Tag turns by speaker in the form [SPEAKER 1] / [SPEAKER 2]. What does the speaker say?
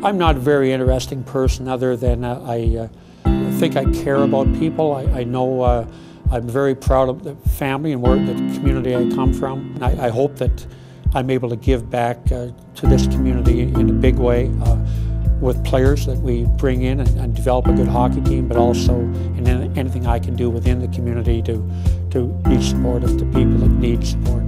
[SPEAKER 1] I'm not a very interesting person other than I think I care about people. I know I'm very proud of the family and the community I come from. I hope that I'm able to give back to this community in a big way with players that we bring in and develop a good hockey team, but also in anything I can do within the community to be supportive to people that need support.